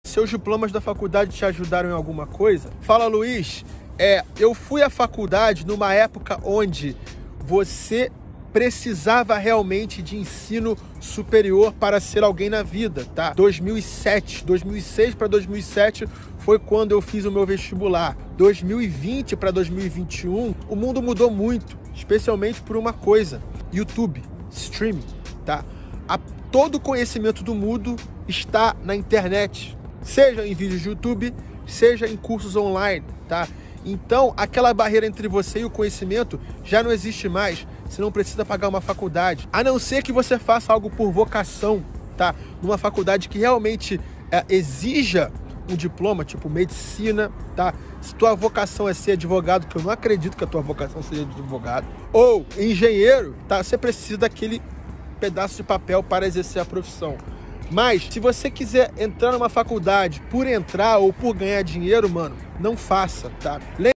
Seus diplomas da faculdade te ajudaram em alguma coisa? Fala, Luiz. Eu fui à faculdade numa época onde você precisava realmente de ensino superior para ser alguém na vida, tá? 2006 para 2007 foi quando eu fiz o meu vestibular. 2020 para 2021, o mundo mudou muito, especialmente por uma coisa: YouTube, streaming, tá? Todo o conhecimento do mundo está na internet, seja em vídeos de YouTube, seja em cursos online, tá? Então, aquela barreira entre você e o conhecimento já não existe mais. Você não precisa pagar uma faculdade, a não ser que você faça algo por vocação, tá? Numa faculdade que realmente exija um diploma, tipo medicina, tá? Se tua vocação é ser advogado, que eu não acredito que a tua vocação seja de advogado, ou engenheiro, tá? Você precisa daquele pedaço de papel para exercer a profissão. Mas, se você quiser entrar numa faculdade por entrar ou por ganhar dinheiro, mano, não faça, tá?